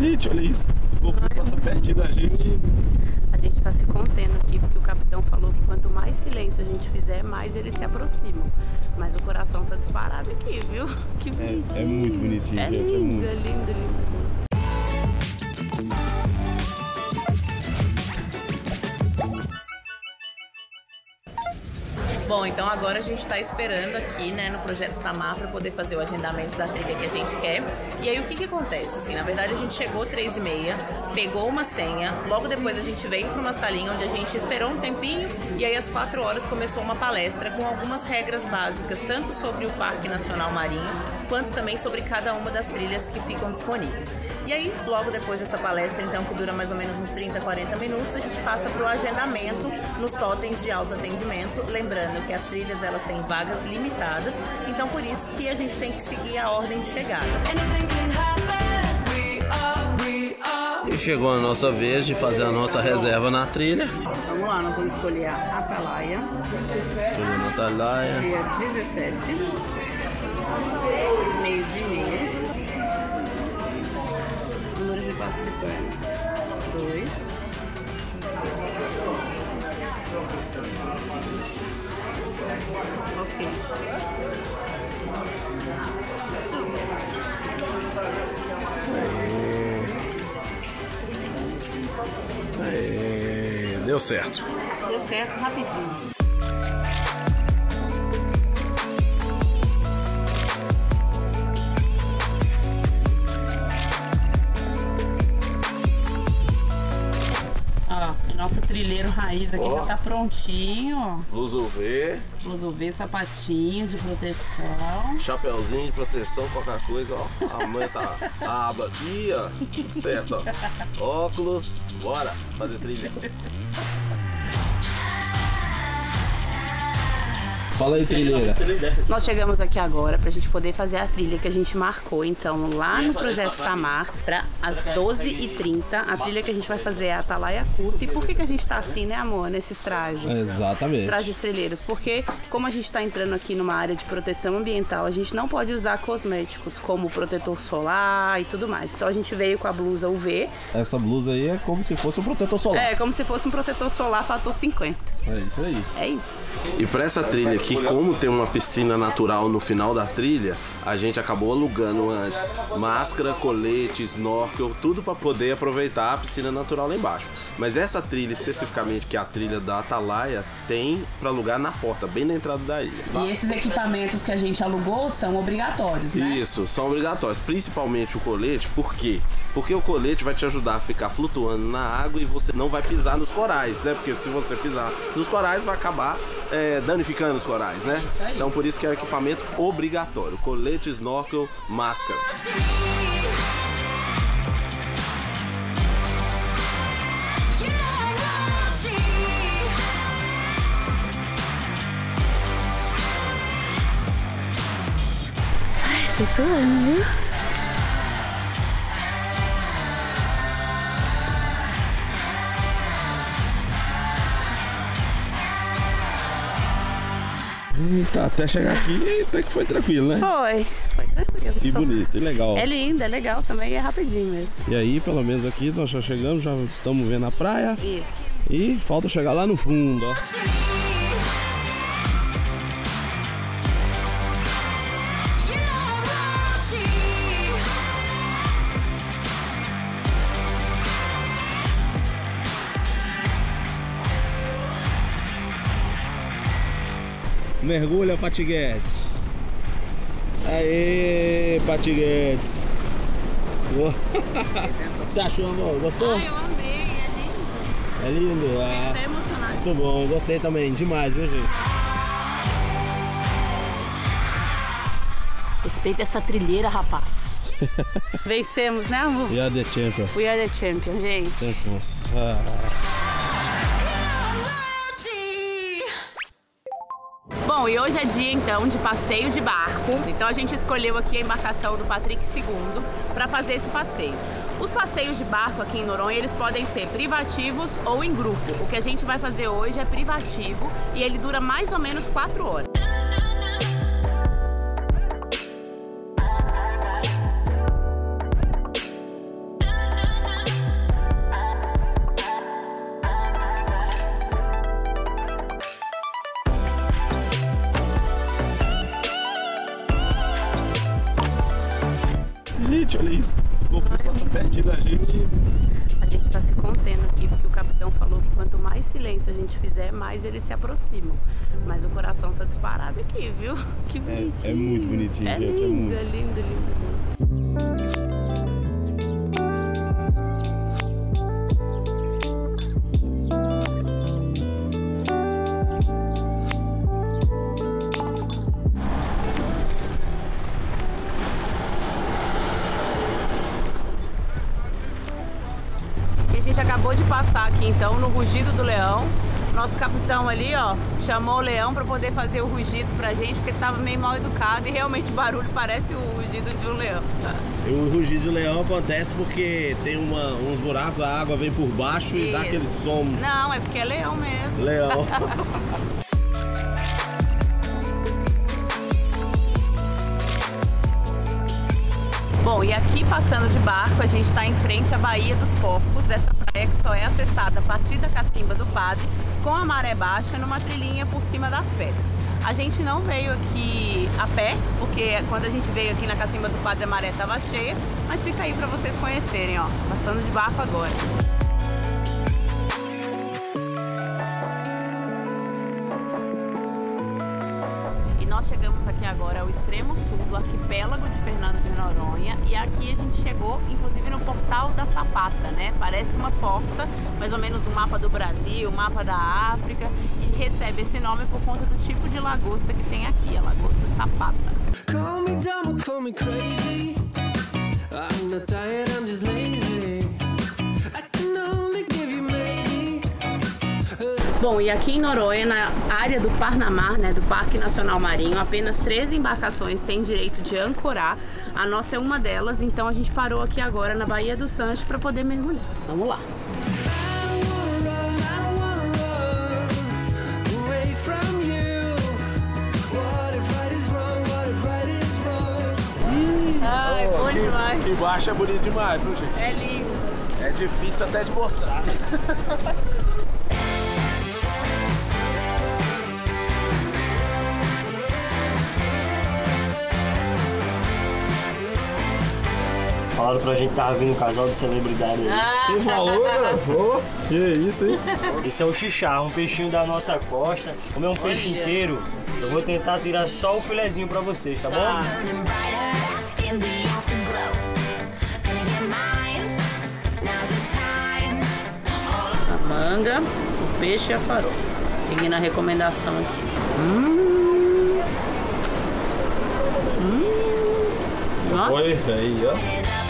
Gente, olha isso. O golfinho passa pertinho da gente. A gente tá se contendo aqui, porque o capitão falou que quanto mais silêncio a gente fizer, mais eles se aproximam. Mas o coração tá disparado aqui, viu? Que bonitinho. É muito bonitinho, é gente. Lindo, é lindo, lindo. Bom, então agora a gente está esperando aqui, né, no Projeto Tamar para poder fazer o agendamento da trilha que a gente quer. E aí o que acontece? Assim, na verdade a gente chegou 3h30, pegou uma senha, logo depois a gente veio para uma salinha onde a gente esperou um tempinho e aí às 4 horas começou uma palestra com algumas regras básicas, tanto sobre o Parque Nacional Marinho, quanto também sobre cada uma das trilhas que ficam disponíveis. E aí, logo depois dessa palestra, então, que dura mais ou menos uns 30, 40 minutos, a gente passa para o agendamento nos totens de autoatendimento, lembrando que as trilhas elas têm vagas limitadas, então por isso que a gente tem que seguir a ordem de chegada. E chegou a nossa vez de fazer a nossa reserva na trilha. Vamos lá, nós vamos escolher a Atalaia. Escolhendo a Atalaia. Dia 17, meio de mês. Número de participantes 2. Ok. Aê, deu certo. Deu certo rapidinho. Nosso trilheiro raiz aqui já tá prontinho, ó. Luz UV. Luz UV, sapatinho de proteção. Chapeuzinho de proteção, qualquer coisa, ó. A mãe tá a aba aqui, ó. Tudo certo, ó. Óculos, bora fazer trilha. Fala aí, trilheira. Nós chegamos aqui agora pra gente poder fazer a trilha que a gente marcou, então, lá no Projeto Tamar, pra às 12h30. A trilha que a gente vai fazer é a Atalaia Curta. E por que a gente tá assim, né, amor, nesses trajes? Exatamente. Trajes trilheiros. Porque, como a gente tá entrando aqui numa área de proteção ambiental, a gente não pode usar cosméticos, como protetor solar e tudo mais. Então a gente veio com a blusa UV. Essa blusa aí é como se fosse um protetor solar. É, como se fosse um protetor solar fator 50. É isso aí. É isso. E pra essa trilha aqui, como tem uma piscina natural no final da trilha, a gente acabou alugando antes máscara, colete, snorkel, tudo para poder aproveitar a piscina natural lá embaixo. Mas essa trilha especificamente, que é a trilha da Atalaia, tem para alugar na porta, bem na entrada da ilha. E esses equipamentos que a gente alugou são obrigatórios, né? Isso, são obrigatórios, principalmente o colete. Por quê? Porque o colete vai te ajudar a ficar flutuando na água e você não vai pisar nos corais, né? Porque se você pisar nos corais, vai acabar danificando os corais, né? Então por isso que é um equipamento obrigatório. Colete, snorkel, máscara. Ai, tô suando, viu? Eita, até chegar aqui até que foi tranquilo, né? Foi tranquilo. E bonito, e legal. É lindo, é legal também, é rapidinho mesmo. E aí, pelo menos aqui, nós já chegamos, já estamos vendo a praia. Isso. E falta chegar lá no fundo, ó. Mergulha, Patiguetes. Aê, Patiguetes. O que você achou, amor? Gostou? Ai, eu amei, é lindo. É lindo? Fiquei até emocionada. Muito bom, gostei também, demais, viu, gente? Respeita essa trilheira, rapaz. Vencemos, né, amor? We are the champion. We are the champion, gente. Champions. Bom, e hoje é dia então de passeio de barco. Então a gente escolheu aqui a embarcação do Patrick II para fazer esse passeio. Os passeios de barco aqui em Noronha, eles podem ser privativos ou em grupo. O que a gente vai fazer hoje é privativo e ele dura mais ou menos 4 horas. divertido a gente. A gente tá se contendo aqui, porque o capitão falou que quanto mais silêncio a gente fizer, mais eles se aproximam. Mas o coração tá disparado aqui, viu? Que bonitinho. É muito bonitinho, é gente. Lindo, É é lindo, lindo, lindo. A gente acabou de passar aqui então no rugido do leão. Nosso capitão ali, ó, chamou o leão para poder fazer o rugido pra gente, porque tava meio mal educado e realmente o barulho parece o rugido de um leão. O rugido do leão acontece porque tem uns buracos, a água vem por baixo e dá Isso. aquele som. Não, é porque é leão mesmo. Leão. Bom, e aqui passando de barco, a gente está em frente à Baía dos Porcos, essa praia que só é acessada a partir da Cacimba do Padre, com a maré baixa, numa trilhinha por cima das pedras. A gente não veio aqui a pé, porque quando a gente veio aqui na Cacimba do Padre a maré estava cheia, mas fica aí para vocês conhecerem, ó, passando de barco agora. Nós chegamos aqui agora ao extremo sul do arquipélago de Fernando de Noronha e aqui a gente chegou inclusive no Portal da Sapata, né? Parece uma porta, mais ou menos um mapa do Brasil, um mapa da África, e recebe esse nome por conta do tipo de lagosta que tem aqui, a lagosta sapata. Call me dumb or call me crazy. I'm not tired, I'm just lazy. I can only give you maybe. Bom, e aqui em Noronha, na área do Parnamar, né, do Parque Nacional Marinho, apenas 13 embarcações têm direito de ancorar. A nossa é uma delas, então a gente parou aqui agora na Baía do Sancho para poder mergulhar. Vamos lá. Ai, bom demais. Aqui embaixo é bonito demais, viu, gente? É lindo. É difícil até de mostrar. Falaram pra gente que tava vindo um casal de celebridade aí. Quem falou, cara? Pô, que isso, hein? Esse é o xixá, um peixinho da nossa costa. Como é um peixe inteiro, eu vou tentar tirar só o filezinho pra vocês, tá bom? A manga, o peixe e a farofa. Seguindo a recomendação aqui. Ó. Oi, aí, ó.